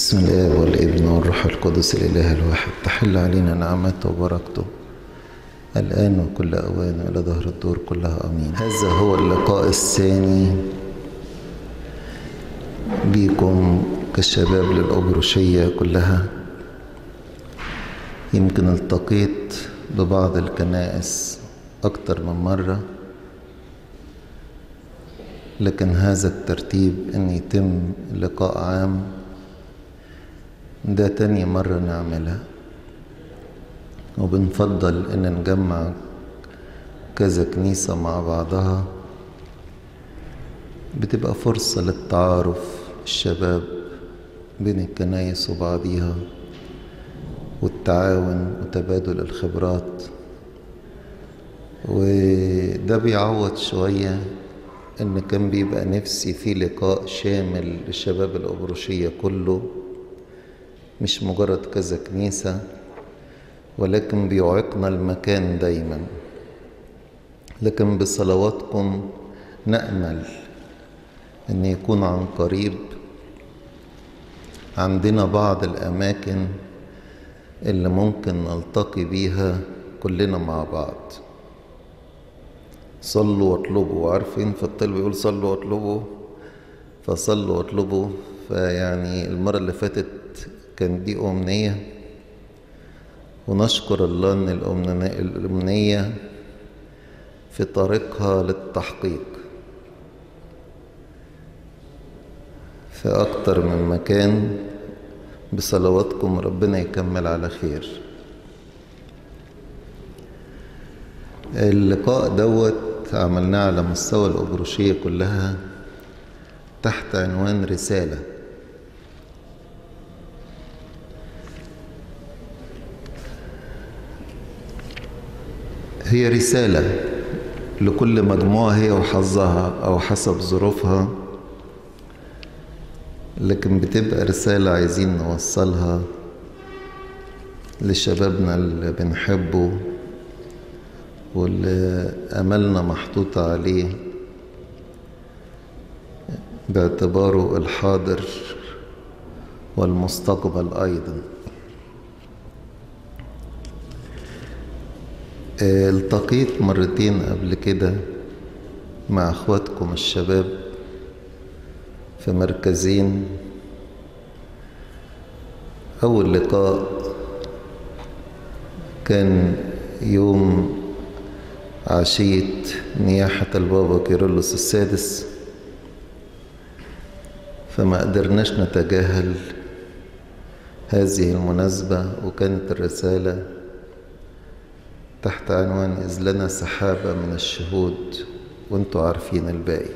بسم الله والابن والروح القدس الإله الواحد، تحل علينا نعمته وبركته الآن وكل أوان إلى ظهر الدور كلها آمين. هذا هو اللقاء الثاني بيكم كالشباب للأبرشية كلها. يمكن التقيت ببعض الكنائس أكتر من مرة، لكن هذا الترتيب أن يتم لقاء عام ده تاني مرة نعملها، وبنفضل أن نجمع كذا كنيسة مع بعضها، بتبقى فرصة للتعارف الشباب بين الكنايس وبعضيها والتعاون وتبادل الخبرات، وده بيعوض شوية ان كان بيبقى نفسي في لقاء شامل للشباب الأبرشية كله، مش مجرد كذا كنيسة، ولكن بيعيقنا المكان دايما. لكن بصلواتكم نأمل ان يكون عن قريب عندنا بعض الأماكن اللي ممكن نلتقي بيها كلنا مع بعض. صلوا واطلبوا، عارفين في الطلب يقول صلوا واطلبوا، فصلوا واطلبوا. فيعني المرة اللي فاتت كان دي أمنية، ونشكر الله أن الأمنية في طريقها للتحقيق في أكتر من مكان. بصلواتكم ربنا يكمل على خير. اللقاء دوت عملناه على مستوى الأبرشية كلها تحت عنوان رسالة. هي رسالة لكل مجموعة هي وحظها أو حسب ظروفها، لكن بتبقى رسالة عايزين نوصلها لشبابنا اللي بنحبه واللي أملنا محطوطة عليه باعتباره الحاضر والمستقبل أيضا. التقيت مرتين قبل كده مع أخواتكم الشباب في مركزين. أول لقاء كان يوم عشية نياحة البابا كيرلس السادس، فما قدرناش نتجاهل هذه المناسبة، وكانت الرسالة تحت عنوان إذ لنا سحابة من الشهود وانتوا عارفين الباقي.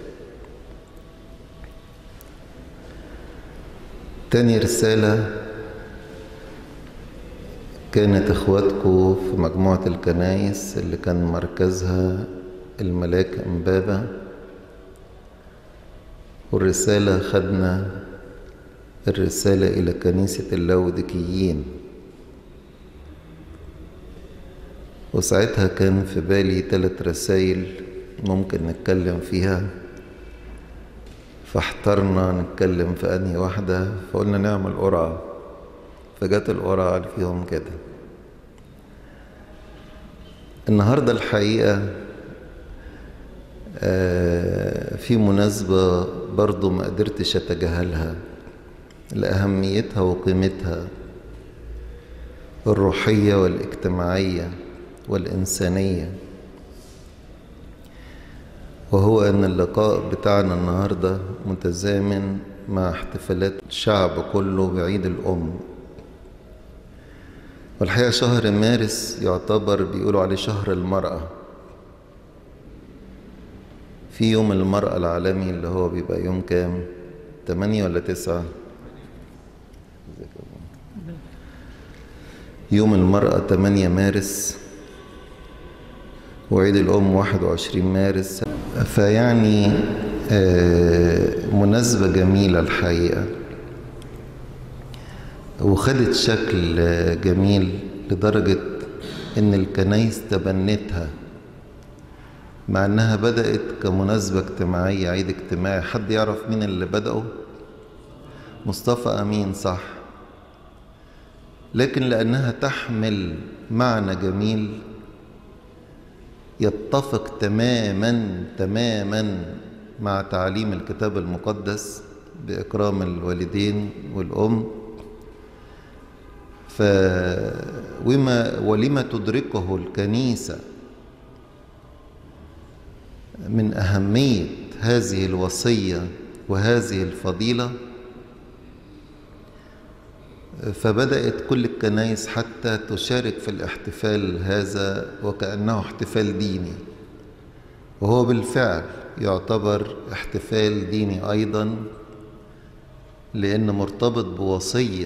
تاني رسالة كانت اخواتكم في مجموعة الكنايس اللي كان مركزها الملاك امبابة، والرسالة خدنا الرسالة إلى كنيسة اللاوديكيين، وساعتها كان في بالي 3 رسائل ممكن نتكلم فيها، فاحترنا نتكلم في أنهي واحدة، فقلنا نعمل قرعة، فجت القرعة فيهم كده. النهاردة الحقيقة في مناسبة برضو ما قدرتش أتجاهلها لأهميتها وقيمتها الروحية والاجتماعية والإنسانية، وهو أن اللقاء بتاعنا النهاردة متزامن مع احتفالات الشعب كله بعيد الأم. والحقيقة شهر مارس يعتبر بيقولوا عليه شهر المرأة، في يوم المرأة العالمي اللي هو بيبقى يوم كام؟ 8 ولا 9؟ يوم المرأة 8 مارس، وعيد الأم 21 مارس. فيعني مناسبة جميلة الحقيقة، وخدت شكل جميل لدرجة إن الكنايس تبنتها، مع إنها بدأت كمناسبة اجتماعية، عيد اجتماعي. حد يعرف مين اللي بدأوا؟ مصطفى أمين، صح؟ لكن لأنها تحمل معنى جميل يتفق تماما تماما مع تعليم الكتاب المقدس بإكرام الوالدين والأم. ولما تدركه الكنيسة من أهمية هذه الوصية وهذه الفضيلة، فبدأت كل الكنائس حتى تشارك في الاحتفال هذا وكأنه احتفال ديني، وهو بالفعل يعتبر احتفال ديني أيضا، لأنه مرتبط بوصية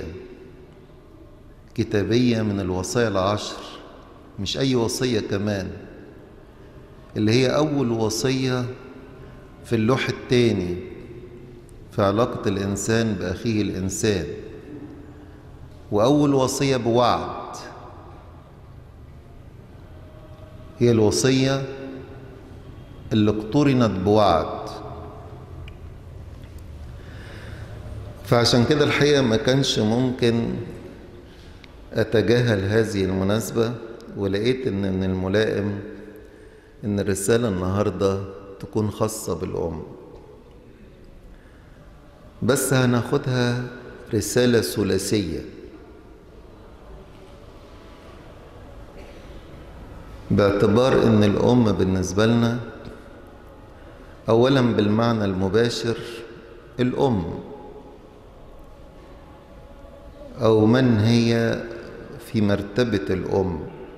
كتابية من الوصايا العشر، مش أي وصية كمان، اللي هي أول وصية في اللوح الثاني في علاقة الإنسان بأخيه الإنسان، وأول وصية بوعد، هي الوصية اللي اقترنت بوعد. فعشان كده الحقيقة ما كانش ممكن أتجاهل هذه المناسبة، ولقيت إن من الملائم إن الرسالة النهاردة تكون خاصة بالأم، بس هناخدها رسالة ثلاثية، باعتبار إن الأم بالنسبة لنا أولا بالمعنى المباشر الأم، أو من هي في مرتبة الأم.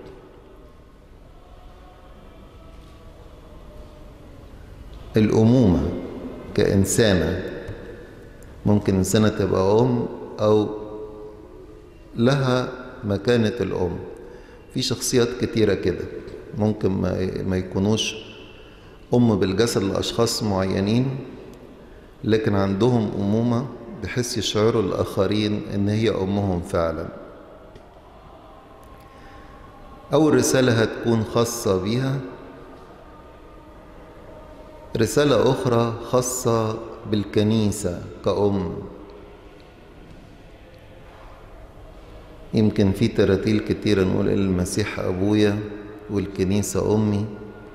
الأمومة كإنسانة، ممكن إنسانة تبقى أم أو لها مكانة الأم. في شخصيات كتيرة كده ممكن ما يكونوش أم بالجسد لأشخاص معينين، لكن عندهم أمومة بحيث يشعروا الآخرين إن هي أمهم فعلا. أول رسالة هتكون خاصة بيها، رسالة أخرى خاصة بالكنيسة كأم. يمكن في تراتيل كتيرة نقول المسيح أبويا والكنيسة أمي،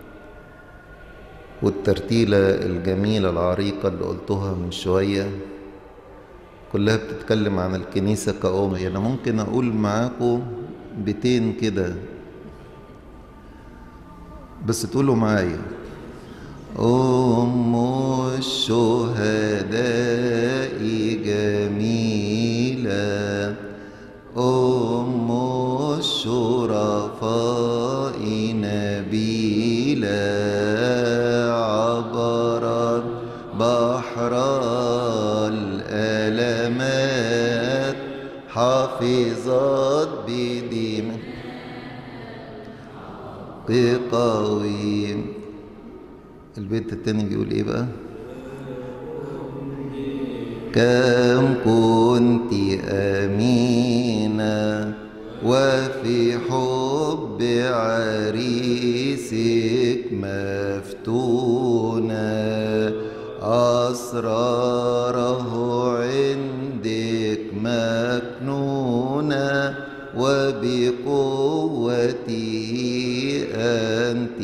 والترتيلة الجميلة العريقة اللي قلتها من شوية كلها بتتكلم عن الكنيسة كأم. يعني ممكن أقول معاكم بيتين كده بس تقولوا معايا: أم الشهداء جميلة، أم الشرفاء نبيلة، عبرت بحر الألمات، حفظت بدماء قويم. البيت التاني بيقول ايه بقى؟ كم كنت أمينة وفي حب عريسك مفتونة، أسراره عندك مكنونة، وبقوته أنت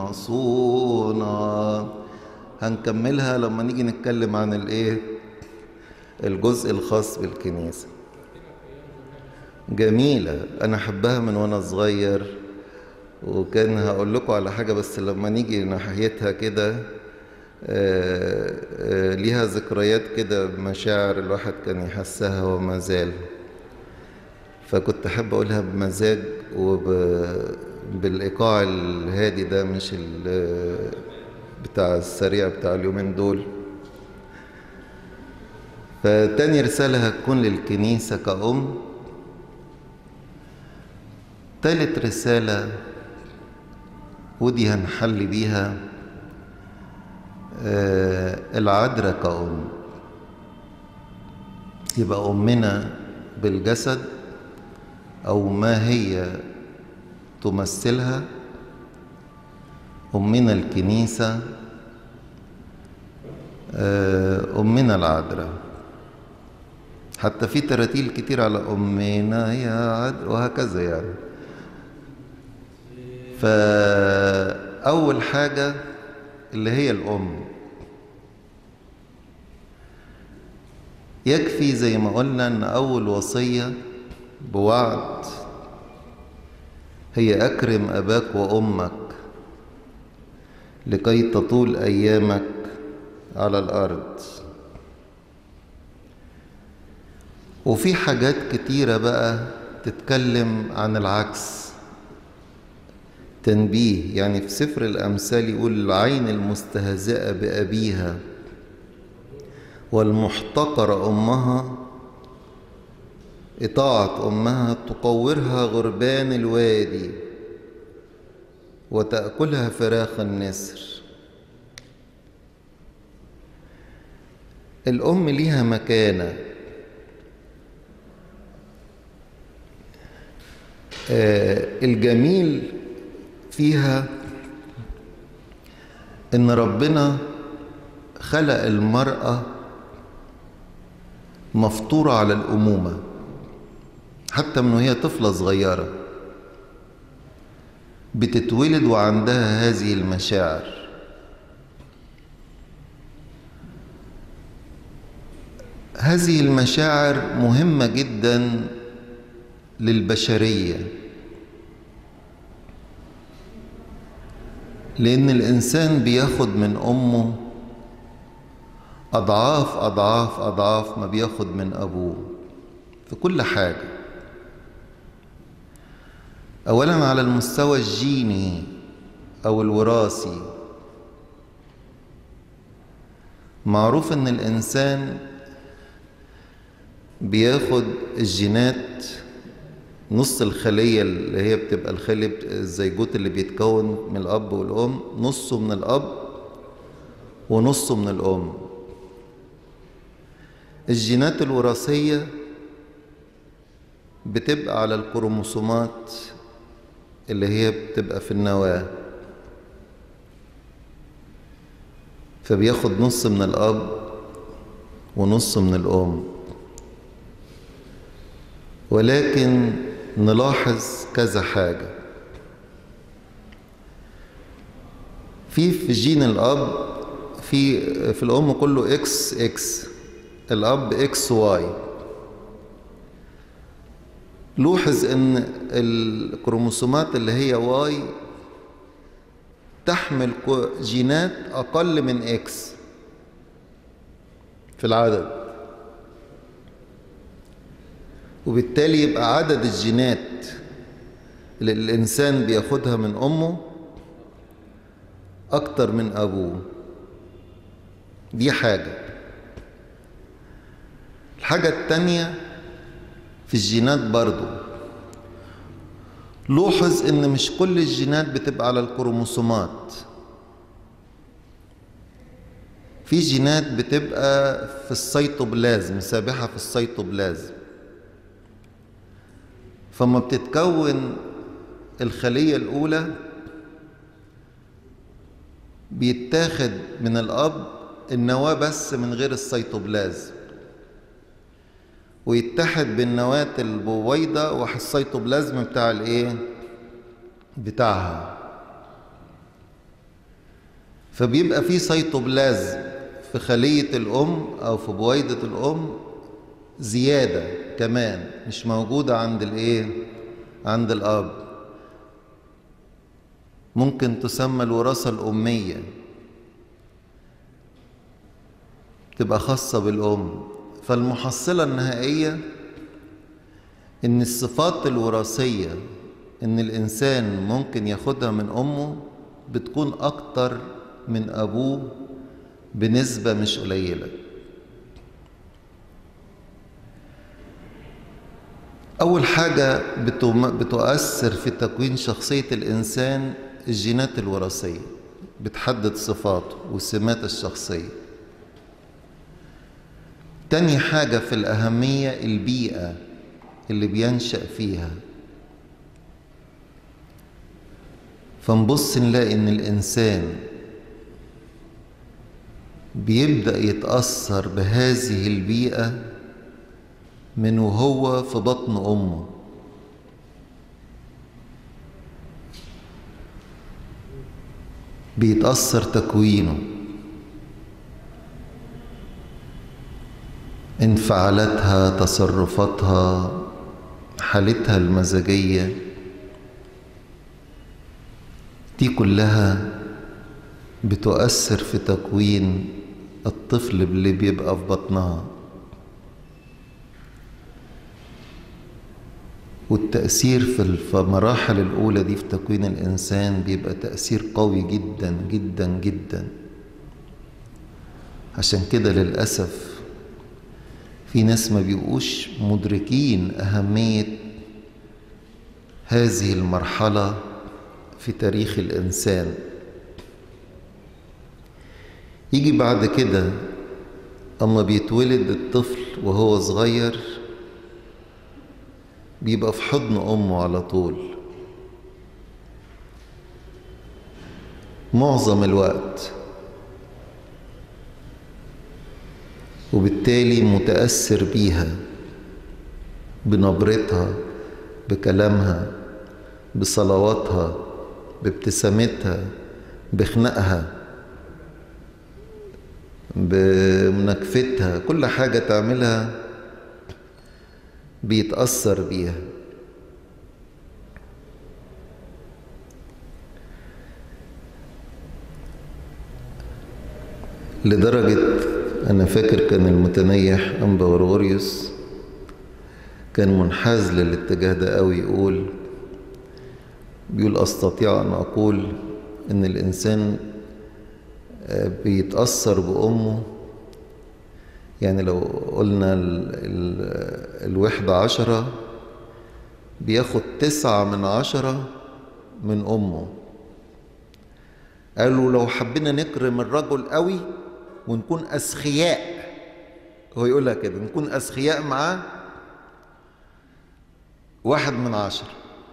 مصونة. هنكملها لما نيجي نتكلم عن الجزء الخاص بالكنيسة. جميلة، أنا أحبها من وأنا صغير، وكان هقول لكم على حاجة بس لما نيجي ناحيتها كده ليها ذكريات كده، مشاعر الواحد كان يحسها وما زال، فكنت أحب أقولها بمزاج وبالإيقاع الهادي ده، مش بتاع السريع بتاع اليومين دول. فتاني رسالة هتكون للكنيسة كأم. تالت رسالة ودي هنحل بيها العذراء كأم. يبقى أمنا بالجسد أو ما هي تمثلها، أمنا الكنيسة، أمنا العذراء. حتى في تراتيل كتير على أمنا يا عد وهكذا يعني. فأول حاجة اللي هي الأم. يكفي زي ما قلنا أن أول وصية بوعد هي أكرم أباك وأمك لكي تطول أيامك على الأرض. وفي حاجات كتيرة بقى تتكلم عن العكس، تنبيه. يعني في سفر الأمثال يقول العين المستهزئة بأبيها والمحتقرة أمها إطاعة أمها تقورها غربان الوادي وتأكلها فراخ النسر. الأم ليها مكانة. الجميل فيها إن ربنا خلق المرأة مفطورة على الأمومة حتى من وهي طفلة صغيرة، بتتولد وعندها هذه المشاعر. هذه المشاعر مهمة جدا للبشرية، لأن الإنسان بياخد من أمه أضعاف أضعاف أضعاف ما بياخد من أبوه في كل حاجة. أولا على المستوى الجيني أو الوراثي، معروف أن الإنسان بياخد الجينات، نص الخلية اللي هي بتبقى الخلية الزيجوت اللي بيتكون من الأب والأم، نصه من الأب ونصه من الأم. الجينات الوراثية بتبقى على الكروموسومات اللي هي بتبقى في النواة، فبياخد نص من الأب ونص من الأم. ولكن نلاحظ كذا حاجة. في جين الأب في الأم كله إكس إكس، الأب إكس واي. لوحظ إن الكروموسومات اللي هي واي تحمل جينات أقل من إكس في العدد، وبالتالي يبقى عدد الجينات اللي الإنسان بياخدها من أمه أكتر من أبوه. دي حاجة. الحاجة التانية في الجينات برضو، لوحظ إن مش كل الجينات بتبقى على الكروموسومات. في جينات بتبقى في السيتوبلازم، سابحة في السيتوبلازم، فما بتتكون الخلية الأولى بيتاخد من الأب النواة بس من غير السيتوبلازم، ويتحد بالنواة البويضة والسيتوبلازم بتاع الايه بتاعها، فبيبقى في سيتوبلازم في خلية الأم أو في بويضة الأم زيادة كمان مش موجودة عند الايه عند الأب. ممكن تسمى الوراثة الأمية، تبقى خاصة بالأم. فالمحصلة النهائية إن الصفات الوراثية إن الإنسان ممكن ياخدها من أمه بتكون أكتر من أبوه بنسبة مش قليلة. أول حاجة بتؤثر في تكوين شخصية الإنسان الجينات الوراثية، بتحدد صفاته وسمات الشخصية. تاني حاجة في الأهمية البيئة اللي بينشأ فيها. فنبص نلاقي إن الإنسان بيبدأ يتأثر بهذه البيئة من وهو في بطن أمه. بيتأثر تكوينه، انفعالاتها، تصرفاتها، حالتها المزاجية، دي كلها بتؤثر في تكوين الطفل اللي بيبقى في بطنها. والتأثير في المراحل الأولى دي في تكوين الإنسان بيبقى تأثير قوي جدا جدا جدا. عشان كده للأسف في ناس ما بيبقوش مدركين أهمية هذه المرحلة في تاريخ الإنسان. يجي بعد كده أما بيتولد الطفل وهو صغير بيبقى في حضن أمه على طول معظم الوقت، وبالتالي متأثر بيها، بنبرتها، بكلامها، بصلواتها، بابتسامتها، بخنقها، بمناكفتها، كل حاجة تعملها بيتأثر بيها. لدرجة أنا فاكر كان المتنيح أنبا غرغوريوس كان منحاز للاتجاه ده قوي، بيقول أستطيع أن أقول إن الإنسان بيتأثر بأمه. يعني لو قلنا الوحدة 10 بياخد 9/10 من أمه. قالوا لو حبينا نكرم الرجل قوي ونكون أسخياء، هو يقولها كده، نكون أسخياء معاه 1/10.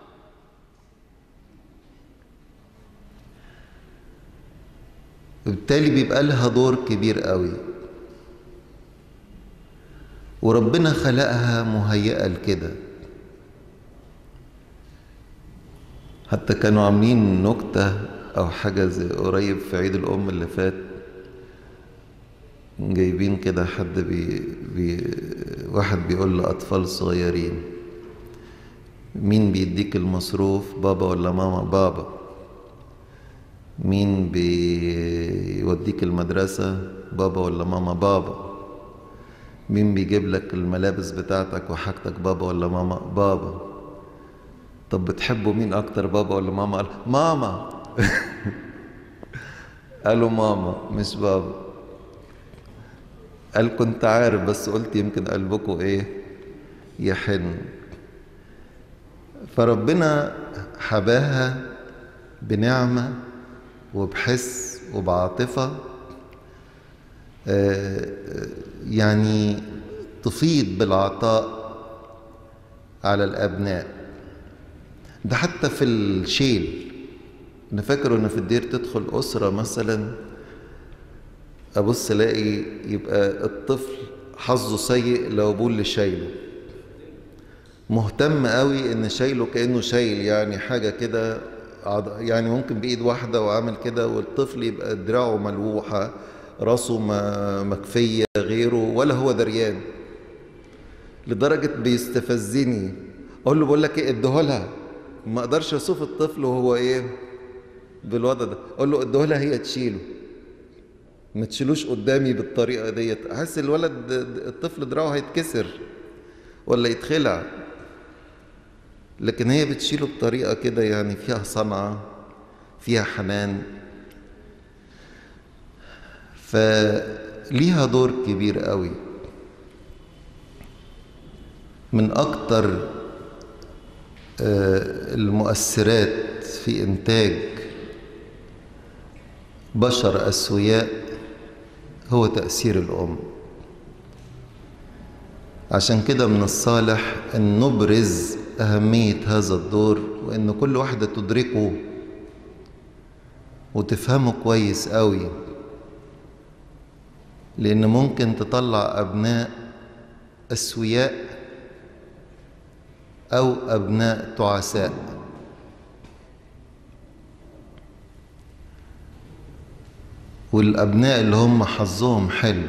وبالتالي بيبقى لها دور كبير قوي، وربنا خلقها مهيئة لكده. حتى كانوا عاملين نكتة أو حاجة زي قريب في عيد الأم اللي فات، جايبين كده حد واحد بيقول لأطفال صغيرين: مين بيديك المصروف، بابا ولا ماما؟ بابا. مين بيوديك المدرسة، بابا ولا ماما؟ بابا. مين بيجيب لك الملابس بتاعتك وحاجتك، بابا ولا ماما؟ بابا. طب بتحبوا مين أكتر، بابا ولا ماما؟ قال ماما. قالوا ماما مش بابا. قال كنت عارف بس قلت يمكن قلبكم إيه يحن. فربنا حباها بنعمة وبحس وبعاطفة، يعني تفيض بالعطاء على الأبناء. ده حتى في الشيل. أنا فاكر أن في الدير تدخل أسرة مثلا، أبص ألاقي يبقى الطفل حظه سيء لو أبوه اللي شايله، مهتم قوي إن شايله كأنه شايل يعني حاجة كده، يعني ممكن بإيد واحدة وعامل كده، والطفل يبقى دراعه ملوحة، راسه مكفية غيره ولا هو دريان. لدرجة بيستفزني، أقول له بقول لك إيه، اديهولها. ما أقدرش أشوف الطفل وهو إيه بالوضع ده، أقول له اديهولها هي تشيله، ما تشيلوش قدامي بالطريقة ديت. أحس الولد الطفل دراعه هيتكسر ولا يتخلع، لكن هي بتشيله بطريقة كده يعني فيها صنعة، فيها حنان. فليها دور كبير قوي. من أكتر المؤثرات في إنتاج بشر أسوياء هو تأثير الأم. عشان كده من الصالح أن نبرز أهمية هذا الدور، وأن كل واحدة تدركه وتفهمه كويس قوي، لأن ممكن تطلع أبناء أسوياء أو أبناء تعساء. والأبناء اللي هم حظهم حلو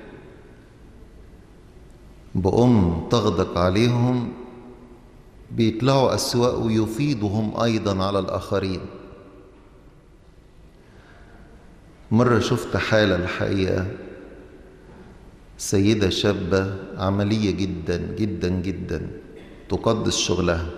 بأم تغدق عليهم بيطلعوا أسواق ويفيضهم أيضا على الآخرين. مرة شفت حالة الحقيقة، سيدة شابة عملية جدا جدا جدا تقدس شغلها،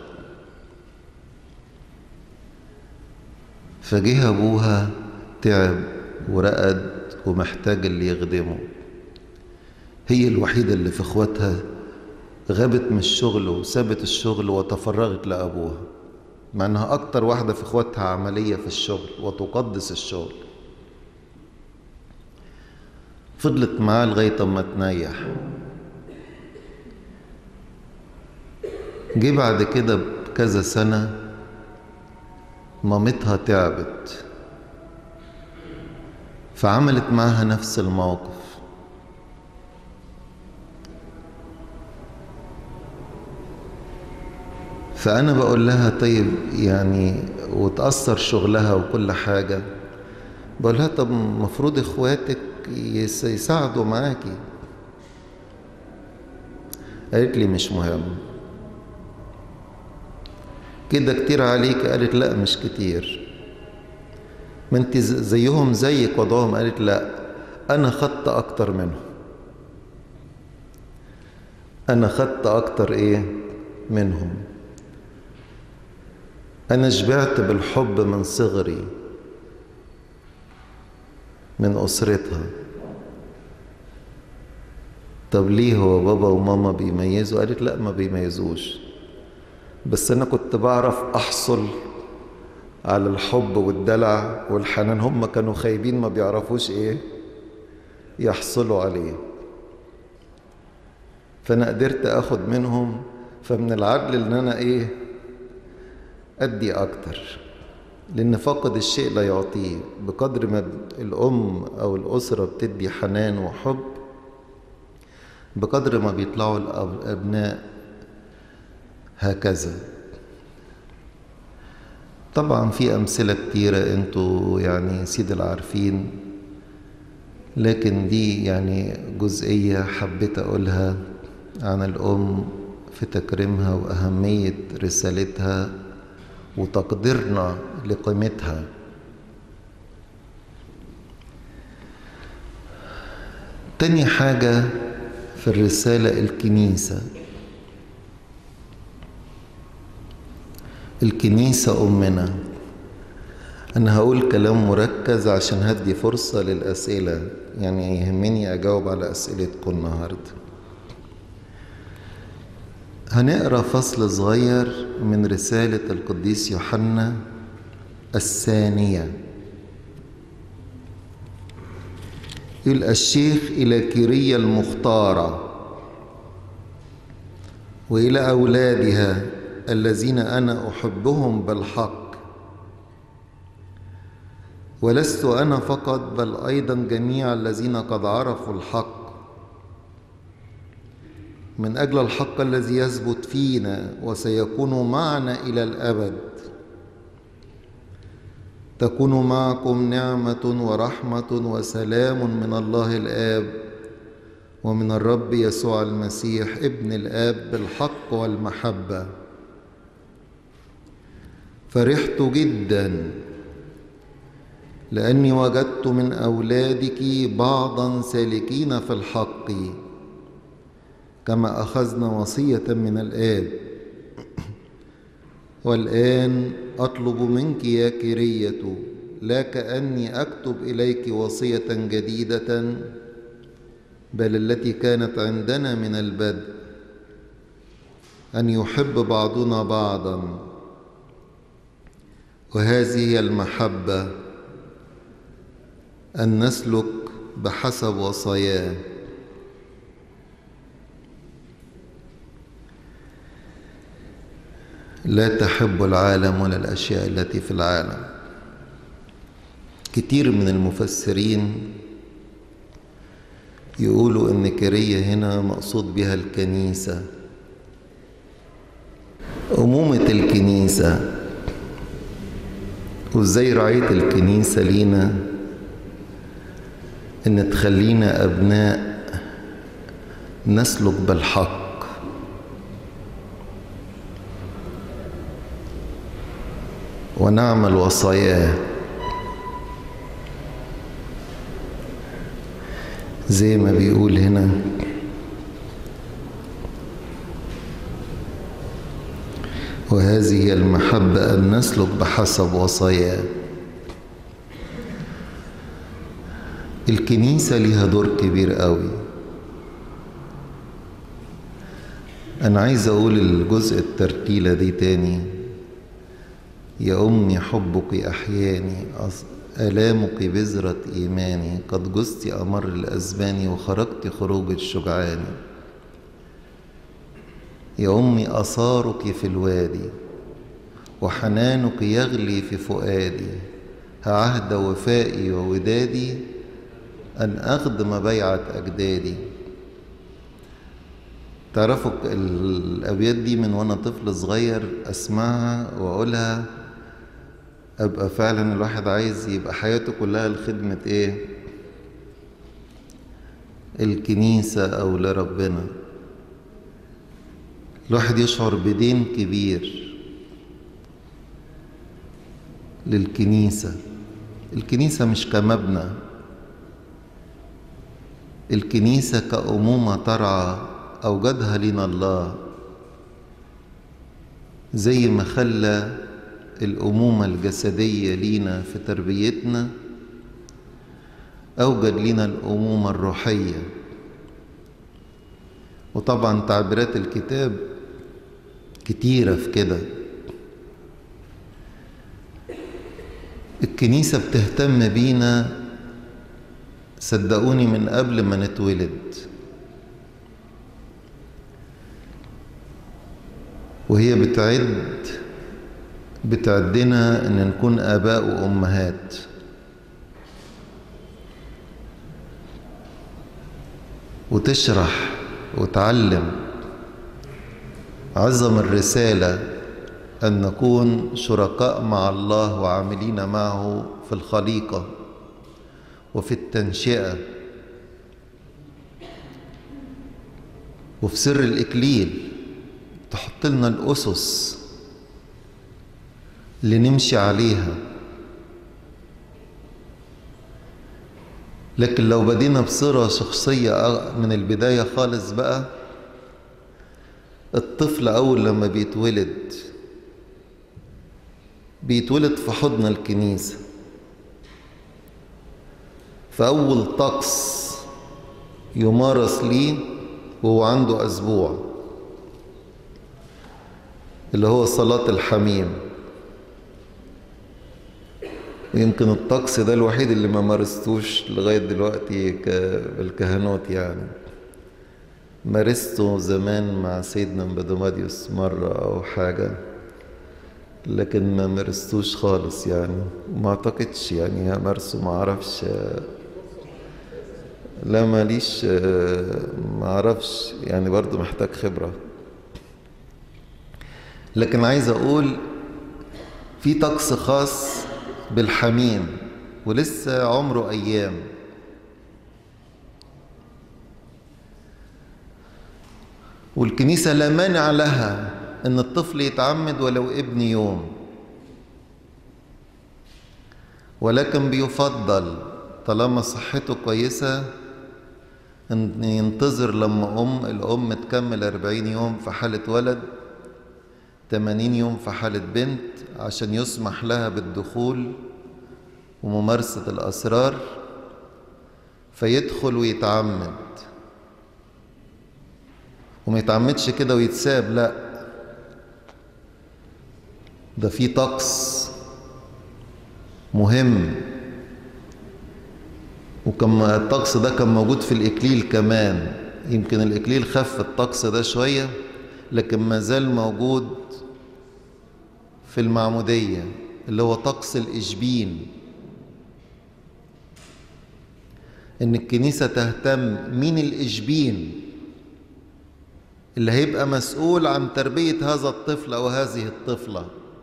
فجه أبوها تعب ورقد ومحتاج اللي يخدمه. هي الوحيدة اللي في اخواتها غابت من الشغل وسابت الشغل وتفرغت لأبوها، مع انها اكتر واحدة في اخواتها عملية في الشغل وتقدس الشغل. فضلت معاه لغاية ما تنيح. جه بعد كده بكذا سنة مامتها تعبت، فعملت معها نفس الموقف. فأنا بقول لها طيب يعني، وتأثر شغلها وكل حاجة، بقول لها طب مفروض اخواتك يساعدوا معاكي. قالت لي مش مهم كده، كتير عليك؟ قالت لا مش كتير، ما انت زيهم زيك وضعهم. قالت لا، انا خدت اكتر منهم، انا خدت اكتر منهم. انا شبعت بالحب من صغري من اسرتها. طب ليه هو بابا وماما بيميزوا؟ قالت لا ما بيميزوش، بس انا كنت بعرف احصل على الحب والدلع والحنان، هم كانوا خايبين ما بيعرفوش يحصلوا عليه، فانا قدرت اخد منهم. فمن العدل ان انا ادي اكتر، لان فقد الشيء لا يعطيه. بقدر ما الام او الاسره بتدي حنان وحب، بقدر ما بيطلعوا الابناء هكذا. طبعا في امثله كتيره انتوا يعني سيد العارفين، لكن دي يعني جزئيه حبيت اقولها عن الام في تكريمها واهميه رسالتها وتقديرنا لقيمتها. تاني حاجة في الرسالة الكنيسة. الكنيسة أمنا. أنا هقول كلام مركز عشان هدي فرصة للأسئلة، يعني يهمني أجاوب على أسئلتكم النهاردة. هنقرأ فصل صغير من رسالة القديس يوحنا الثانية. يقول الشيخ إلى كيرية المختارة وإلى أولادها الذين أنا أحبهم بالحق، ولست أنا فقط بل أيضا جميع الذين قد عرفوا الحق، من أجل الحق الذي يثبت فينا وسيكون معنا إلى الأبد. تكون معكم نعمة ورحمة وسلام من الله الآب ومن الرب يسوع المسيح ابن الآب بالحق والمحبة. فرحت جدا لأني وجدت من أولادك بعضا سالكين في الحق كما أخذنا وصية من الآب. والآن أطلب منك يا كيرية، لا كأني أكتب إليك وصية جديدة، بل التي كانت عندنا من البدء، أن يحب بعضنا بعضا، وهذه هي المحبة، أن نسلك بحسب وصاياه. لا تحب العالم ولا الأشياء التي في العالم. كتير من المفسرين يقولوا إن كيرية هنا مقصود بها الكنيسة، أمومة الكنيسة وإزاي رعاية الكنيسة لينا إن تخلينا أبناء نسلك بالحق، ونعمل وصاياه زي ما بيقول هنا: وهذه هي المحبة أن نسلك بحسب وصاياه. الكنيسة ليها دور كبير قوي. أنا عايز أقول الجزء الترتيلة دي تاني: يا أمي حبك أحياني، آلامك بذرة إيماني، قد جزت أمر الأزمان وخرجت خروج الشجعان. يا أمي آثارك في الوادي وحنانك يغلي في فؤادي، عهد وفائي وودادي أن أخدم بيعة أجدادي. تعرفوا الأبيات دي من وأنا طفل صغير أسمعها وأقولها، أبقى فعلا الواحد عايز يبقى حياته كلها لخدمة إيه؟ الكنيسة أو لربنا. الواحد يشعر بدين كبير للكنيسة. الكنيسة مش كمبنى، الكنيسة كأمومة ترعى أوجدها لنا الله، زي ما خلى الأمومة الجسدية لينا في تربيتنا، أوجد لنا الأمومة الروحية. وطبعا تعبيرات الكتاب كتيرة في كده. الكنيسة بتهتم بينا صدقوني من قبل ما نتولد، وهي بتعدنا ان نكون آباء وأمهات. وتشرح وتعلم عظم الرسالة أن نكون شركاء مع الله وعاملين معه في الخليقة وفي التنشئة وفي سر الإكليل. تحط لنا الأسس اللي نمشي عليها. لكن لو بدينا بصورة شخصية من البداية خالص بقى، الطفل أول لما بيتولد في حضن الكنيسة. فأول طقس يمارس ليه وهو عنده أسبوع اللي هو صلاة الحميم. يمكن الطقس ده الوحيد اللي ما مارستوش لغاية دلوقتي بالكهنوت يعني. مارسته زمان مع سيدنا بادوماديوس مرة أو حاجة، لكن ما مارستوش خالص يعني. ما اعتقدش يعني همارسه، ما اعرفش. لا ماليش، ما اعرفش يعني، برضو محتاج خبرة. لكن عايز اقول في طقس خاص بالحميم ولسه عمره ايام. والكنيسة لا مانع لها ان الطفل يتعمد ولو ابن يوم، ولكن بيفضل طالما صحته كويسة ان ينتظر لما الام تكمل 40 يوم في حالة ولد، 80 يوم في حالة بنت، عشان يسمح لها بالدخول وممارسة الأسرار، فيدخل ويتعمد. وما يتعمدش كده ويتساب، لا، ده في طقس مهم. وكما الطقس ده كان موجود في الإكليل كمان، يمكن الإكليل خف الطقس ده شوية، لكن ما زال موجود في المعمودية، اللي هو طقس الإشبين. إن الكنيسة تهتم مين الإشبين اللي هيبقى مسؤول عن تربية هذا الطفل أو هذه الطفلة.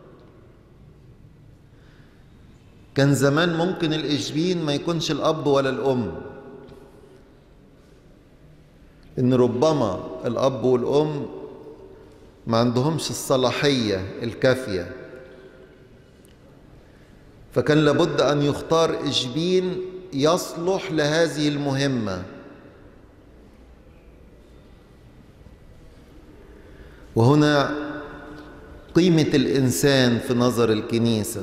كان زمان ممكن الإشبين ما يكونش الأب ولا الأم، إن ربما الأب والأم ما عندهمش الصلاحية الكافية، فكان لابد أن يختار إشبين يصلح لهذه المهمة. وهنا قيمة الإنسان في نظر الكنيسة،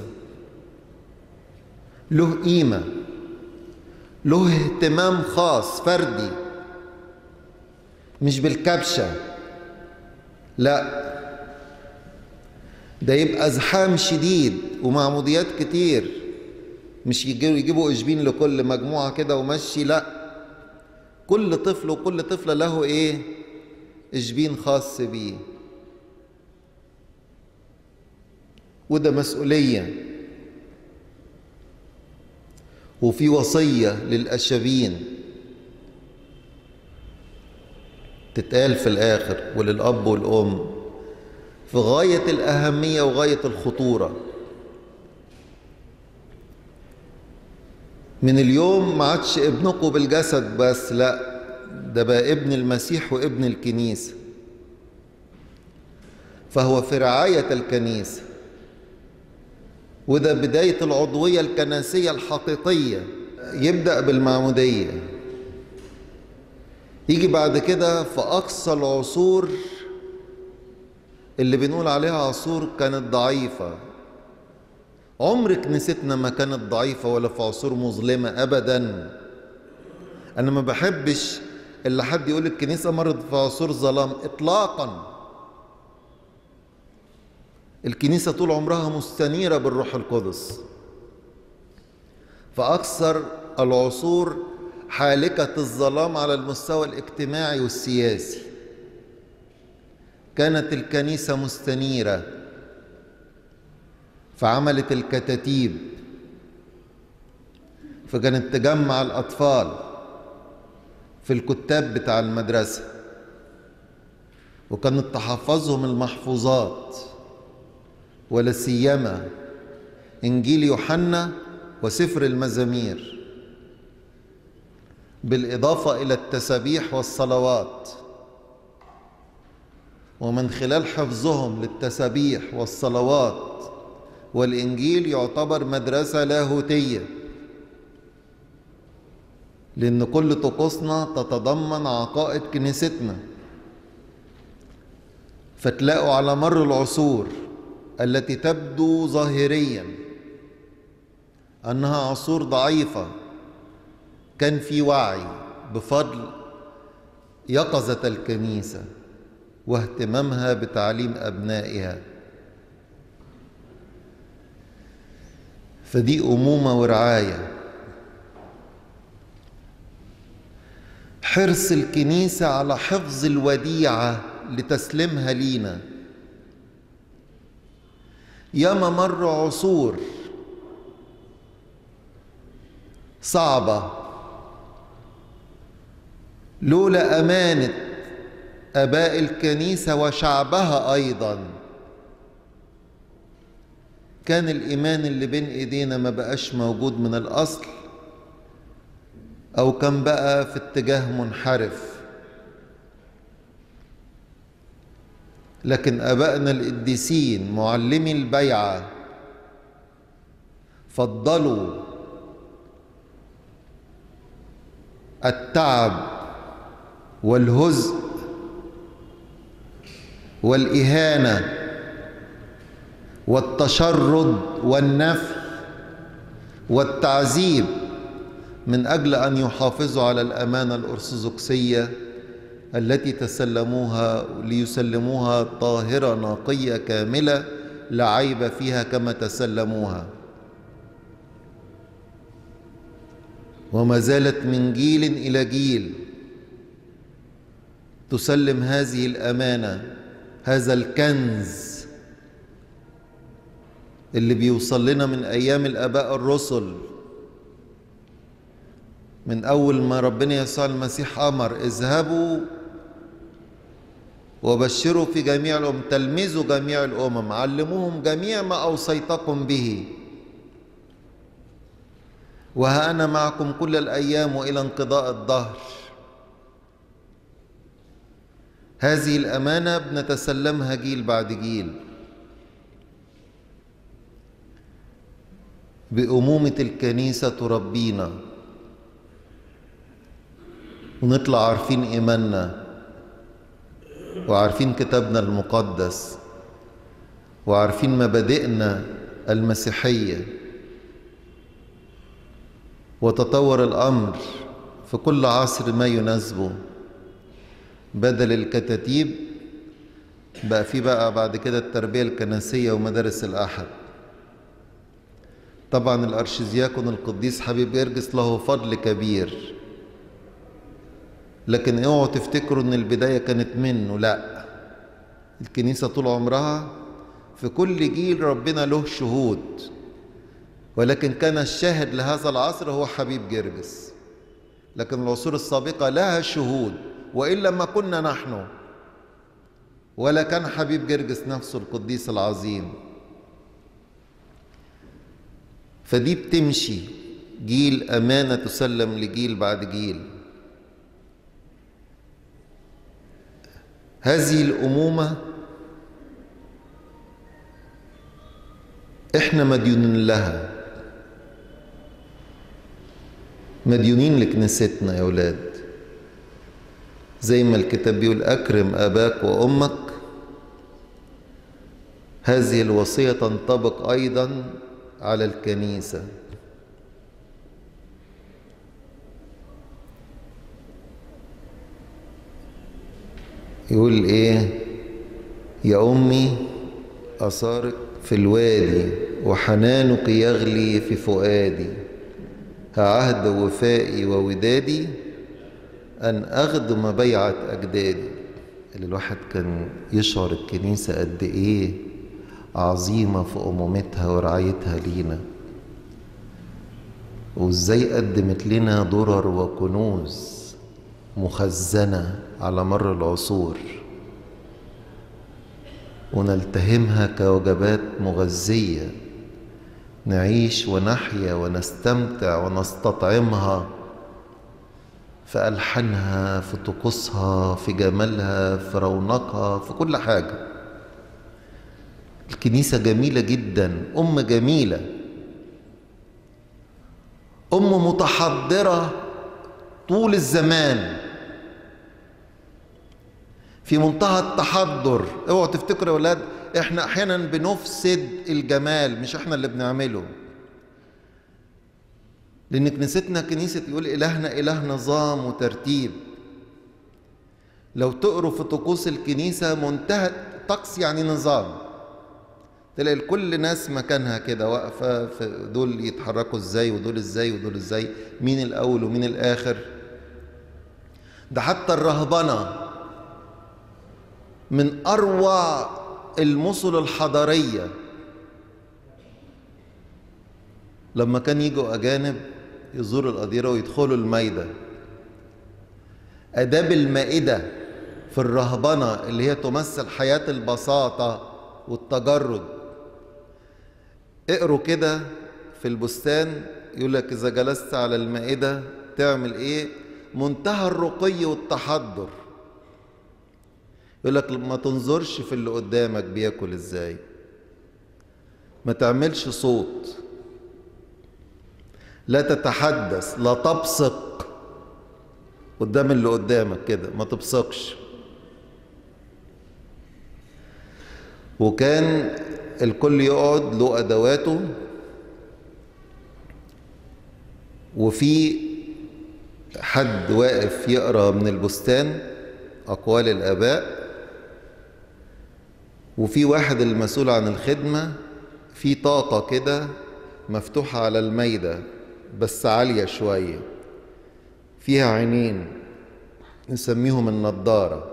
له قيمة، له اهتمام خاص فردي، مش بالكبشة، لا، ده يبقى زحام شديد ومعموديات كتير، مش يجيبوا إشبين لكل مجموعة كده ومشي، لا، كل طفل وكل طفلة له إيه؟ إشبين خاص بيه، وده مسؤولية. وفي وصية للأشابين تتقال في الآخر وللأب والأم في غاية الأهمية وغاية الخطورة. من اليوم ما عادش ابنكم بالجسد بس، لا، ده بقى ابن المسيح وابن الكنيسة، فهو في رعاية الكنيسة، وده بداية العضوية الكنسية الحقيقية. يبدأ بالمعمودية، يجي بعد كده في أقصى العصور اللي بنقول عليها عصور كانت ضعيفة. عمر كنيستنا ما كانت ضعيفة ولا في عصور مظلمة أبدا. أنا ما بحبش اللي حد يقول الكنيسة مرت في عصور ظلام إطلاقا. الكنيسة طول عمرها مستنيرة بالروح القدس. فأكثر العصور حالكة الظلام على المستوى الاجتماعي والسياسي كانت الكنيسة مستنيرة، فعملت الكتاتيب، فكانت تجمع الأطفال في الكتاب بتاع المدرسة، وكانت تحفظهم المحفوظات، ولا سيما إنجيل يوحنا وسفر المزامير، بالإضافة إلى التسابيح والصلوات. ومن خلال حفظهم للتسابيح والصلوات والإنجيل يعتبر مدرسة لاهوتية، لأن كل طقوسنا تتضمن عقائد كنيستنا. فتلاقوا على مر العصور التي تبدو ظاهريا أنها عصور ضعيفة، كان في وعي بفضل يقظة الكنيسة واهتمامها بتعليم أبنائها. فدي أمومة ورعاية. حرص الكنيسة على حفظ الوديعة لتسليمها لينا. ياما مر عصور صعبة لولا أمانة آباء الكنيسة وشعبها أيضا كان الإيمان اللي بين إيدينا ما بقاش موجود من الأصل، أو كان بقى في اتجاه منحرف. لكن آبائنا القديسين معلمي البيعة فضلوا التعب والهزء والإهانة والتشرد والنفي والتعذيب من أجل أن يحافظوا على الأمانة الأرثوذكسية التي تسلموها ليسلموها طاهرة نقية كاملة لا عيب فيها كما تسلموها. وما زالت من جيل إلى جيل تسلم هذه الأمانة، هذا الكنز اللي بيوصل لنا من أيام الآباء الرسل، من أول ما ربنا يسوع المسيح أمر اذهبوا وبشروا في جميع الأمم، تلمذوا جميع الأمم، علموهم جميع ما أوصيتكم به، وها أنا معكم كل الأيام وإلى انقضاء الدهر. هذه الأمانة بنتسلمها جيل بعد جيل بأمومة الكنيسة تربينا، ونطلع عارفين إيماننا وعارفين كتابنا المقدس وعارفين مبادئنا المسيحية. وتطور الأمر في كل عصر ما يناسبه. بدل الكتاتيب بقى في بعد كده التربية الكنسية ومدارس الأحد. طبعا الأرشدياكون القديس حبيب جرجس له فضل كبير، لكن اوعوا تفتكروا ان البداية كانت منه، لا، الكنيسة طول عمرها في كل جيل ربنا له شهود، ولكن كان الشاهد لهذا العصر هو حبيب جرجس، لكن العصور السابقة لها شهود، وإلا ما كنا نحن ولا كان حبيب جرجس نفسه القديس العظيم. فدي بتمشي جيل، أمانة تسلم لجيل بعد جيل. هذه الأمومة إحنا مديونين لها، مديونين لكنيستنا يا ولاد. زي ما الكتاب بيقول أكرم أباك وأمك، هذه الوصية تنطبق أيضا على الكنيسة. يقول إيه؟ يا أمي أصارك في الوادي وحنانك يغلي في فؤادي، عهد وفائي وودادي أن أخدم بيعة أجدادي. اللي الواحد كان يشعر الكنيسة قد إيه عظيمة في أمومتها ورعايتها لينا، وإزاي قدمت لنا درر وكنوز مخزنة على مر العصور، ونلتهمها كوجبات مغذية نعيش ونحيا ونستمتع ونستطعمها في ألحانها، في طقوسها، في جمالها، في رونقها، في كل حاجة. الكنيسة جميلة جدا، أم جميلة، أم متحضرة طول الزمان، في منتهى التحضر. اوعوا تفتكروا يا ولاد احنا احيانا بنفسد الجمال، مش احنا اللي بنعمله، لان كنيستنا كنيسة يقول إلهنا إله نظام وترتيب. لو تقروا في طقوس الكنيسة منتهى طقس يعني نظام، تلاقي كل ناس مكانها كده واقفة، دول يتحركوا ازاي ودول ازاي ودول ازاي، مين الأول ومين الآخر. ده حتى الرهبنة من أروع المثل الحضارية. لما كان يجوا أجانب يزوروا الأديرة ويدخلوا المائدة، آداب المائدة في الرهبنة اللي هي تمثل حياة البساطة والتجرد. اقروا كده في البستان يقول لك إذا جلست على المائدة تعمل إيه؟ منتهى الرقي والتحضر. يقول لك ما تنظرش في اللي قدامك بياكل إزاي، ما تعملش صوت، لا تتحدث، لا تبصق قدام اللي قدامك كده، ما تبصقش. وكان الكل يقعد له أدواته، وفي حد واقف يقرأ من البستان أقوال الآباء، وفي واحد المسؤول عن الخدمة، في طاقة كده مفتوحة على المائدة بس عالية شوية، فيها عينين نسميهم النضارة،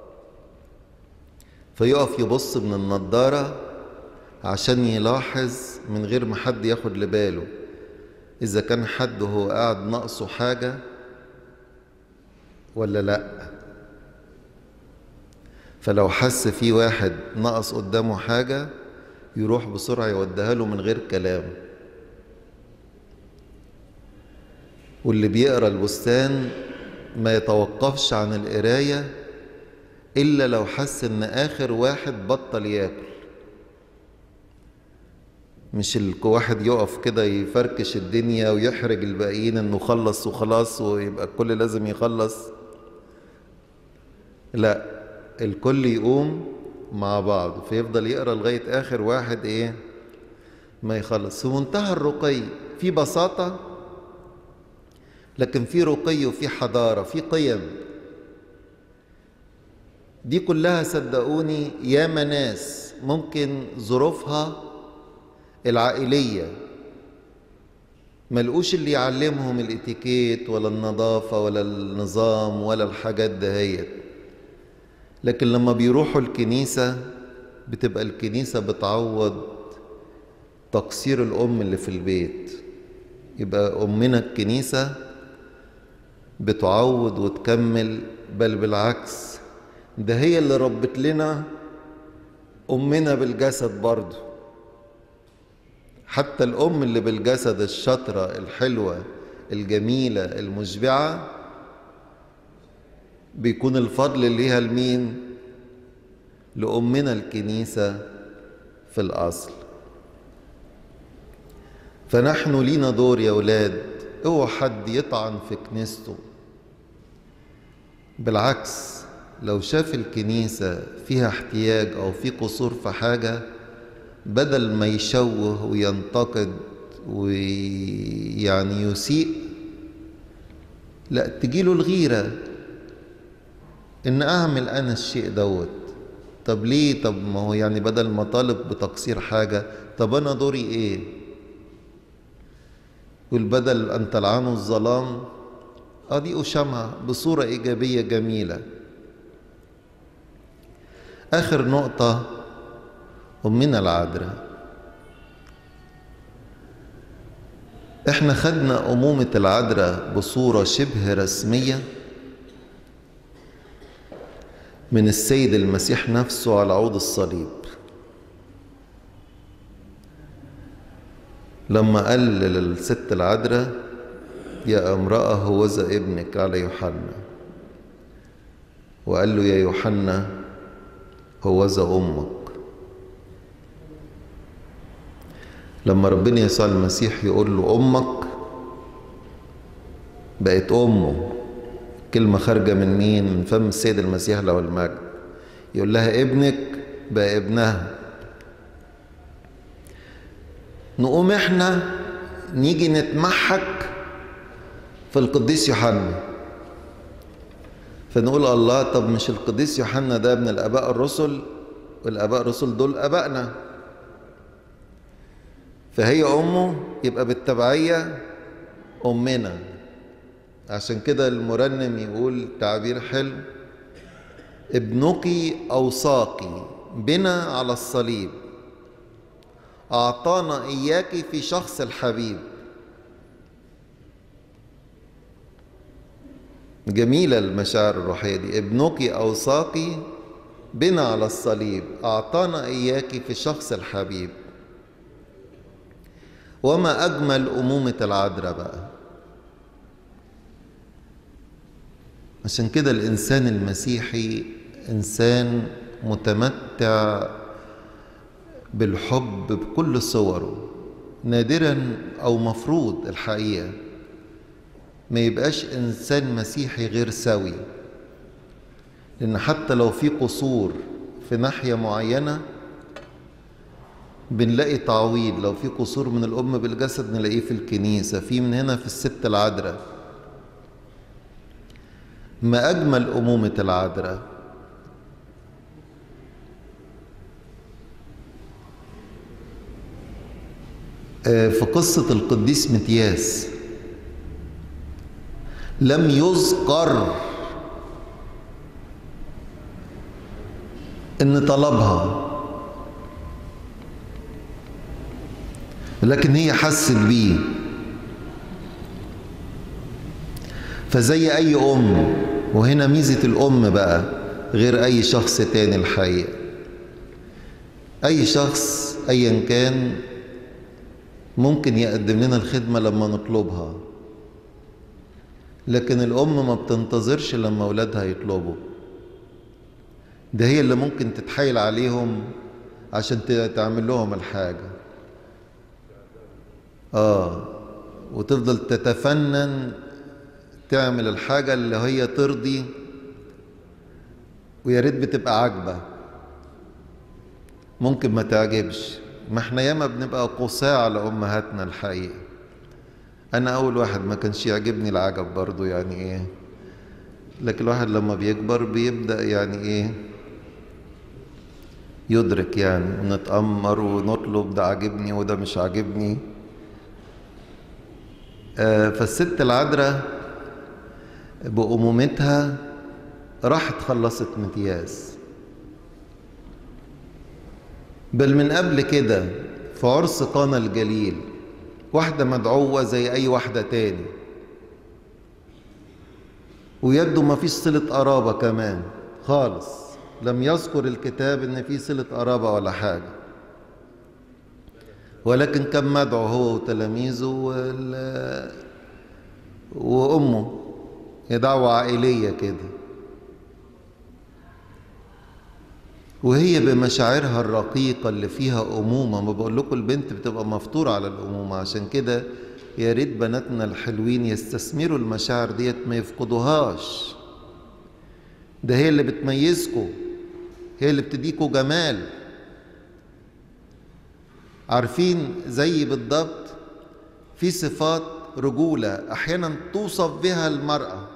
فيقف يبص من النضارة عشان يلاحظ من غير ما حد ياخد لباله إذا كان حد هو قاعد ناقصه حاجة ولا لأ. فلو حس في واحد نقص قدامه حاجة يروح بسرعة يوديها له من غير كلام. واللي بيقرأ البستان ما يتوقفش عن القراية إلا لو حس إن آخر واحد بطل ياكل. مش واحد يقف كده يفركش الدنيا ويحرج الباقيين إنه خلص وخلاص ويبقى الكل لازم يخلص. لا، الكل يقوم مع بعض فيفضل يقرأ لغاية آخر واحد ما يخلص. في منتهى الرقي، في بساطة لكن في رقي وفي حضارة، في قيم. دي كلها صدقوني ياما ناس ممكن ظروفها العائلية ملقوش اللي يعلمهم الاتيكيت ولا النظافة ولا النظام ولا الحاجات دهيت، لكن لما بيروحوا الكنيسة بتبقى الكنيسة بتعوض تقصير الأم اللي في البيت. يبقى أمنا الكنيسة بتعوض وتكمل، بل بالعكس ده هي اللي ربت لنا أمنا بالجسد برضو. حتى الأم اللي بالجسد الشاطرة الحلوة الجميلة المشبعة بيكون الفضل ليها لمين؟ لأمنا الكنيسة في الأصل. فنحن لينا دور يا ولاد، اوعى حد يطعن في كنيسته. بالعكس، لو شاف الكنيسة فيها احتياج أو في قصور في حاجة، بدل ما يشوه وينتقد ويعني يسيء، لا، تجيله الغيرة إن أعمل أنا الشيء دوت. طب ليه؟ طب ما هو يعني بدل ما طالب بتقصير حاجة، طب أنا دوري إيه؟ والبدل أن تلعنوا الظلام أضيئوا شمعة بصورة إيجابية جميلة. آخر نقطة، أمنا العذراء. إحنا خدنا أمومة العذراء بصورة شبه رسمية من السيد المسيح نفسه على عود الصليب، لما قال للست العذراء: يا امرأة هوذا ابنك، على يوحنا. وقال له: يا يوحنا هوذا أمك. لما ربنا يسوع المسيح يقول له أمك، بقت أمه. كلمة خارجة من مين؟ من فم السيد المسيح له المجد. يقول لها ابنك، بقى ابنها. نقوم احنا نيجي نتمحك في القديس يوحنا، فنقول الله، طب مش القديس يوحنا ده ابن الآباء الرسل، والآباء الرسل دول آبائنا، فهي أمه، يبقى بالتبعية أمنا. عشان كده المرنم يقول تعبير حلو: ابنك أوصاك بنا على الصليب، أعطانا إياك في شخص الحبيب. جميلة المشاعر الروحية دي. ابنك أوصاك بنا على الصليب، أعطانا إياك في شخص الحبيب. وما أجمل أمومة العذراء بقى. عشان كده الإنسان المسيحي إنسان متمتع بالحب بكل صوره، نادرا أو مفروض الحقيقة ما يبقاش إنسان مسيحي غير سوي. لأن حتى لو في قصور في ناحية معينة بنلاقي تعويض. لو في قصور من الأم بالجسد نلاقيه في الكنيسة، في من هنا في الست العذراء. ما أجمل أمومة العذراء. في قصة القديس متياس لم يذكر إن طلبها، لكن هي حست بيه. فزي أي أم، وهنا ميزة الأم بقى، غير أي شخص تاني الحقيقة. أي شخص أيا كان ممكن يقدم لنا الخدمة لما نطلبها، لكن الأم ما بتنتظرش لما أولادها يطلبوا. ده هي اللي ممكن تتحايل عليهم عشان تعمل لهم الحاجة. وتفضل تتفنن تعمل الحاجة اللي هي ترضي، ويا ريت بتبقى عاجبة، ممكن ما تعجبش. ما احنا ياما بنبقى قساة على أمهاتنا الحقيقة. أنا أول واحد ما كانش يعجبني العجب برضو، يعني إيه، لكن الواحد لما بيكبر بيبدأ يعني إيه يدرك، يعني ونتأمر ونطلب ده عاجبني وده مش عاجبني. فالست العذراء بأمومتها راحت خلصت امتياز، بل من قبل كده في عرس قانا الجليل واحدة مدعوة زي أي واحدة تاني، ويبدو ما فيش صلة قرابة كمان خالص. لم يذكر الكتاب إن في صلة قرابة ولا حاجة، ولكن كان مدعو هو وتلاميذه وأمه. هي دعوة عائلية كده، وهي بمشاعرها الرقيقة اللي فيها أمومة. ما بقول لكم البنت بتبقى مفطورة على الأمومة، عشان كده يا ريت بناتنا الحلوين يستثمروا المشاعر ديت، ما يفقدوهاش. ده هي اللي بتميزكم، هي اللي بتديكوا جمال. عارفين زي بالضبط في صفات رجولة أحيانا توصف بها المرأة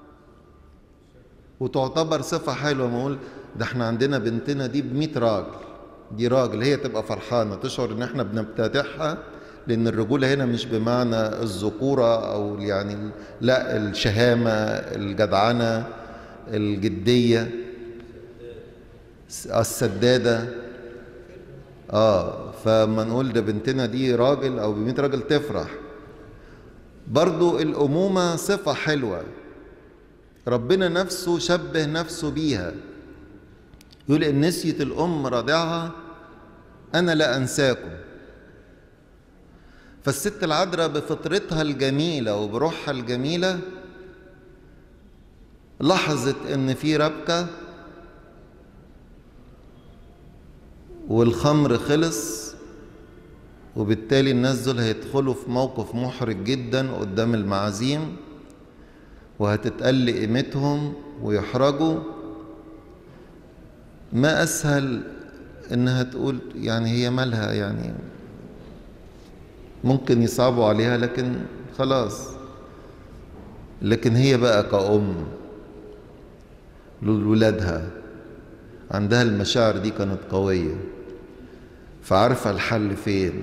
وتعتبر صفة حلوة. ما أقول ده احنا عندنا بنتنا دي ب100 راجل، دي راجل، هي تبقى فرحانة تشعر ان احنا بنمتدحها، لأن الرجولة هنا مش بمعنى الذكورة أو يعني لا، الشهامة، الجدعنة، الجدية، السدادة. فما نقول ده بنتنا دي راجل أو ب100 راجل تفرح. برضو الأمومة صفة حلوة، ربنا نفسه شبه نفسه بيها، يقول إن نسيت الأم رضعها أنا لا أنساكم. فالست العذراء بفطرتها الجميلة وبروحها الجميلة لاحظت إن في ربكة والخمر خلص، وبالتالي الناس دول هيدخلوا في موقف محرج جدا قدام المعازيم، وهتتقل قيمتهم ويحرجوا. ما أسهل إنها تقول يعني هي مالها، يعني ممكن يصعبوا عليها لكن خلاص. لكن هي بقى كأم لولادها عندها المشاعر دي كانت قوية، فعارفة الحل فين.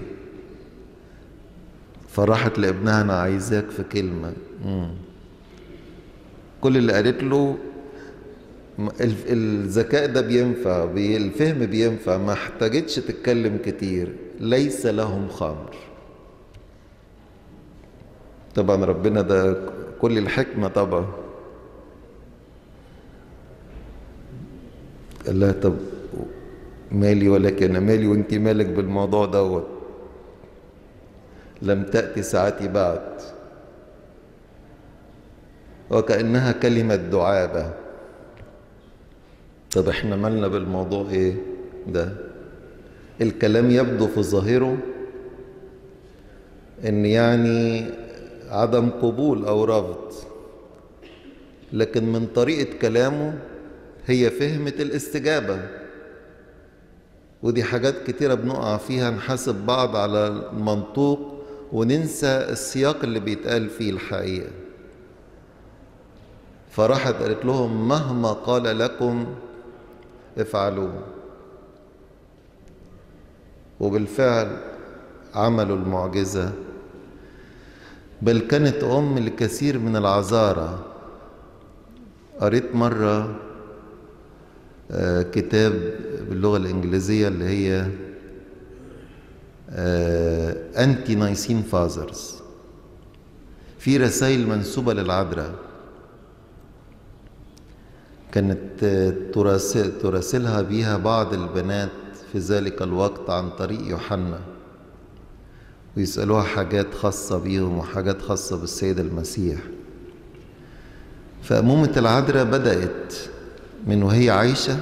فراحت لابنها أنا عايزاك في كلمة. كل اللي قالت له الذكاء ده بينفع، الفهم بينفع، ما احتاجتش تتكلم كتير. ليس لهم خمر. طبعا ربنا ده كل الحكمة طبعا. قال لها طب مالي ولكن مالي وانت مالك بالموضوع دوت، لم تأتي ساعتي بعد. وكأنها كلمة دعابة. طب احنا مالنا بالموضوع ايه ده؟ الكلام يبدو في ظاهره ان يعني عدم قبول او رفض، لكن من طريقة كلامه هي فهمت الاستجابة. ودي حاجات كتيرة بنقع فيها، نحاسب بعض على المنطوق وننسى السياق اللي بيتقال فيه الحقيقة. فراحت قالت لهم مهما قال لكم افعلوه. وبالفعل عملوا المعجزة، بل كانت أم لكثير من العذارى. قريت مرة كتاب باللغة الإنجليزية اللي هي أنتي نايسين فازرز، في رسائل منسوبة للعذراء. كانت تراسلها بيها بعض البنات في ذلك الوقت عن طريق يوحنا، ويسألوها حاجات خاصة بيهم وحاجات خاصة بالسيد المسيح. فأمومة العذراء بدأت من وهي عايشة،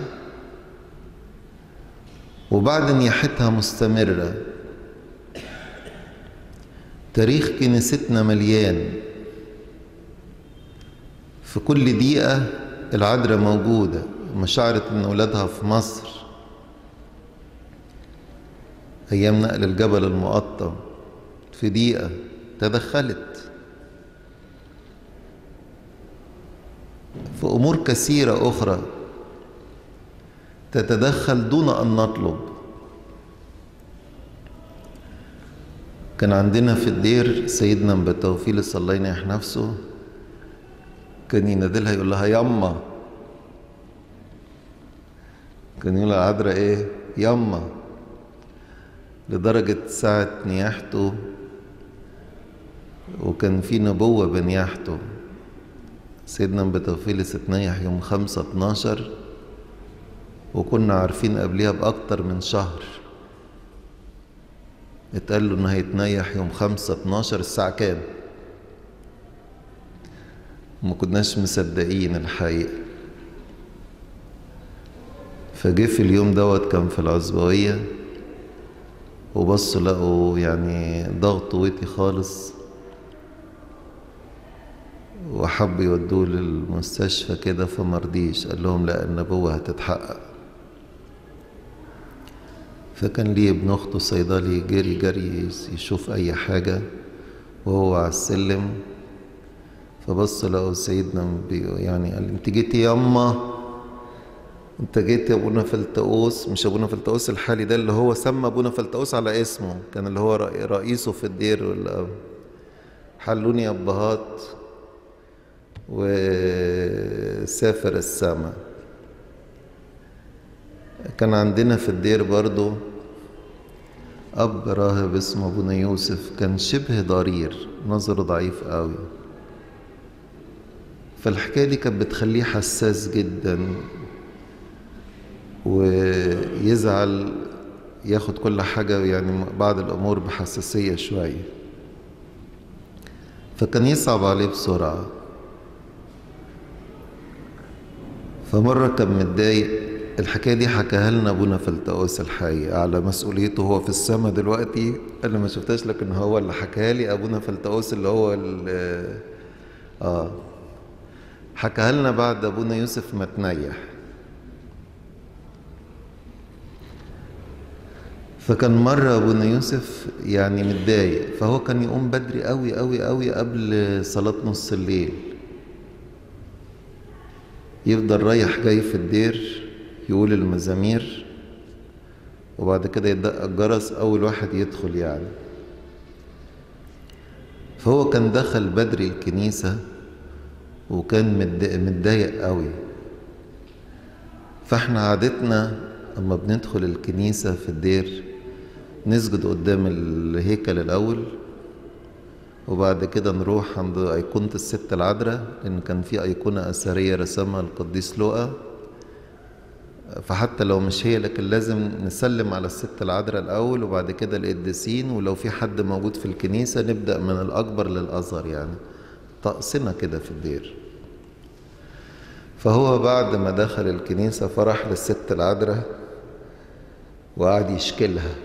وبعد نياحتها مستمرة. تاريخ كنيستنا مليان، في كل دقيقة العذراء موجودة. لما شعرت إن ولادها في مصر أيام نقل الجبل المقطم، في دقيقة تدخلت في أمور كثيرة أخرى، تتدخل دون أن نطلب. كان عندنا في الدير سيدنا أنبا توفيلس الله ينيح نفسه، كان ينادلها يقول لها يما، كان يقول العذراء ايه يما، لدرجة ساعة نياحته، وكان في نبوة بنياحته. سيدنا أنبا توفيلس اتنيح يوم 5/12، وكنا عارفين قبلها بأكتر من شهر. اتقال له انه هيتنيح يوم 5/12 الساعة كام، ما كناش مصدقين الحقيقة. فجه في اليوم دوت كان في العزبوية، وبصوا لقوا يعني ضغطه وطي خالص، وحب يودوه للمستشفى كده فمرضيش، قال لهم لا النبوة هتتحقق. فكان ليه ابن اخته صيدلي، جري جري يشوف اي حاجة وهو على السلم، فبص لقوا سيدنا يعني قال انت جيتي ياما، انت جيت يا ابونا فلتقوس. مش ابونا فلتقوس الحالي ده اللي هو سمى ابونا فلتقوس على اسمه، كان اللي هو رئيسه في الدير. حلوني ابهات وسافر السما. كان عندنا في الدير برضو أب راهب اسمه أبونا يوسف، كان شبه ضرير، نظره ضعيف قوي. فالحكاية دي كانت بتخليه حساس جدا، ويزعل، ياخد كل حاجة يعني بعض الأمور بحساسية شوية، فكان يصعب عليه بسرعة. فمرة كان متضايق، الحكاية دي حكاها لنا أبونا فلتقوس الحقيقة على مسؤوليته، هو في السما دلوقتي. أنا ما شفتهاش لكن هو اللي حكاها لي، أبونا فلتقوس اللي هو حكاها لنا بعد أبونا يوسف ما تنيح. فكان مرة أبونا يوسف يعني متضايق، فهو كان يقوم بدري قوي قوي قوي قبل صلاة نص الليل، يفضل رايح جاي في الدير يقول المزامير، وبعد كده يدق الجرس أول واحد يدخل يعني. فهو كان دخل بدري الكنيسة وكان متضايق قوي. فاحنا عادتنا اما بندخل الكنيسة في الدير نسجد قدام الهيكل الأول، وبعد كده نروح عند أيقونة الست العذراء، لأن كان في أيقونة أثرية رسمها القديس لوقا، فحتى لو مش هي لكن لازم نسلم على الست العذراء الأول، وبعد كده القديسين، ولو في حد موجود في الكنيسة نبدأ من الأكبر للأصغر، يعني طقسنا كده في الدير. فهو بعد ما دخل الكنيسة فرح للست العذراء وقعد يشكلها،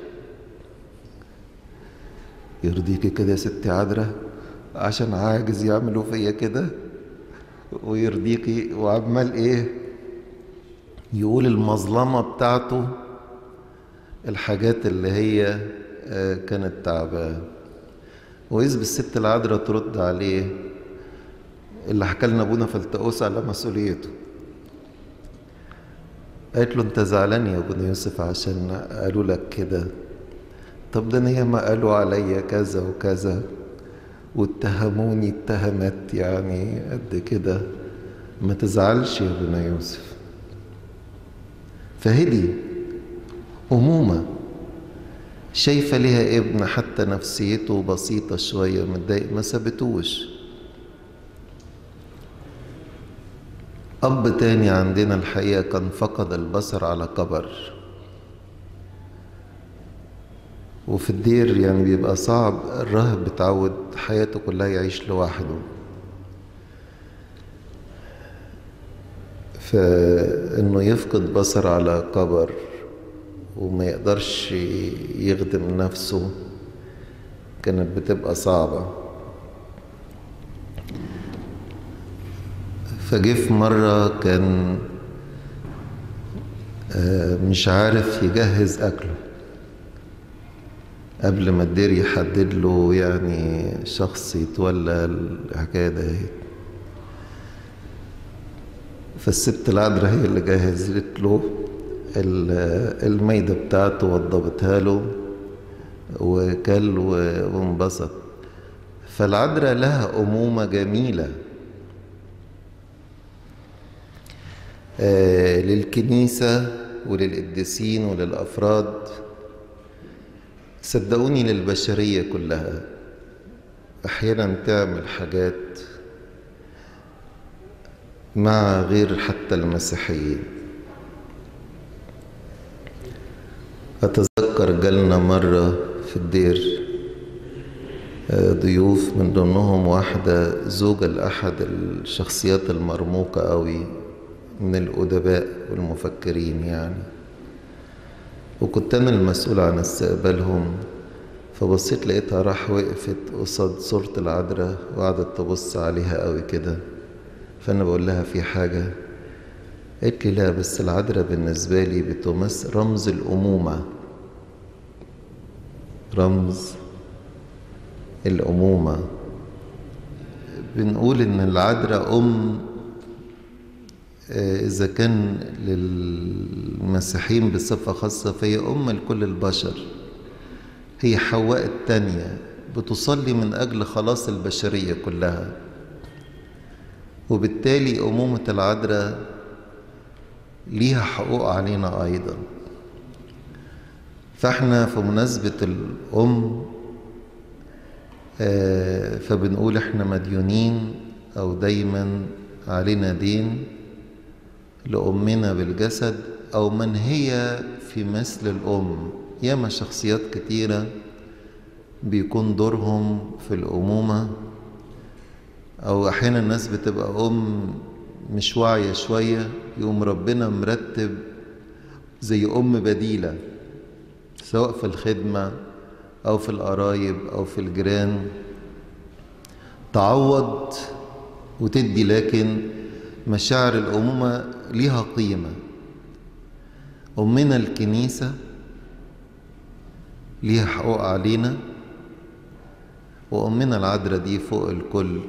يرضيكي كده يا ستي عذراء عشان عاجز يعملوا فيا كده، ويرضيكي، وعمال ايه يقول المظلمة بتاعته، الحاجات اللي هي كانت تعبان. وإذ بالست العذراء ترد عليه اللي حكى لنا ابونا فلتقوس على مسؤوليته، قالت له انت زعلان يا ابونا يوسف عشان قالوا لك كده؟ طب ده انا ياما قالوا عليا كذا وكذا واتهموني اتهامات يعني قد كده، ما تزعلش يا ابونا يوسف. فهدي أمومة شايفة ليها ابن حتى نفسيته بسيطة شوية متضايق، ما سابتوش. أب تاني عندنا الحقيقة كان فقد البصر على كبر، وفي الدير يعني بيبقى صعب، الراهب بتعود حياته كلها يعيش لوحده، فإنه يفقد بصر على كبر وما يقدرش يخدم نفسه كانت بتبقى صعبة. فجه في مرة كان مش عارف يجهز أكله قبل ما الدير يحدد له يعني شخص يتولى الحكاية ده. فالست العذراء هي اللي جهزت له الميدة بتاعته وضبتها له وكل وانبسط. فالعذراء لها أمومة جميلة للكنيسة وللقديسين وللأفراد، صدقوني للبشرية كلها. أحيانا تعمل حاجات مع غير حتى المسيحيين. أتذكر جالنا مرة في الدير ضيوف، من ضمنهم واحدة زوجة لأحد الشخصيات المرموقة قوي من الأدباء والمفكرين يعني، وكنت أنا المسؤول عن استقبالهم. فبصيت لقيتها راح وقفت قصاد صورة العذراء وقعدت تبص عليها قوي كده. فأنا بقول لها في حاجة؟ قالت لي لا، بس العذراء بالنسبة لي بتمثل رمز الأمومة، رمز الأمومة. بنقول إن العذراء إذا كان للمسيحيين بصفة خاصة فهي لكل البشر. هي حواء التانية، بتصلي من أجل خلاص البشرية كلها، وبالتالي أمومة العذراء ليها حقوق علينا أيضا. فإحنا في مناسبة الأم فبنقول إحنا مديونين أو دايما علينا دين لأمنا بالجسد أو من هي في مثل الأم. ياما شخصيات كتيرة بيكون دورهم في الأمومة، أو أحيانا الناس بتبقى مش واعية شوية، يقوم ربنا مرتب زي بديلة، سواء في الخدمة أو في القرايب أو في الجيران، تعوض وتدي. لكن مشاعر الأمومة ليها قيمة. أمنا الكنيسة ليها حقوق علينا، وأمنا العذراء دي فوق الكل.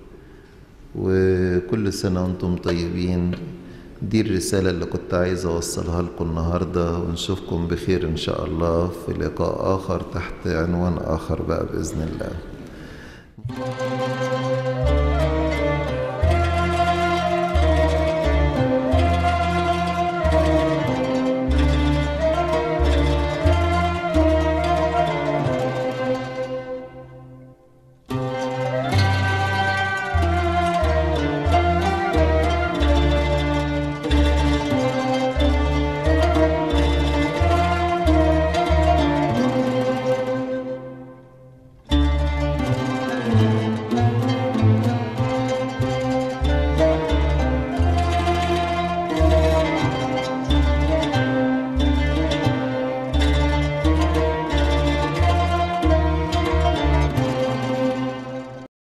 وكل سنة وانتم طيبين. دي الرسالة اللي كنت عايز أوصلها لكم النهاردة، ونشوفكم بخير إن شاء الله في لقاء آخر تحت عنوان آخر بقى بإذن الله.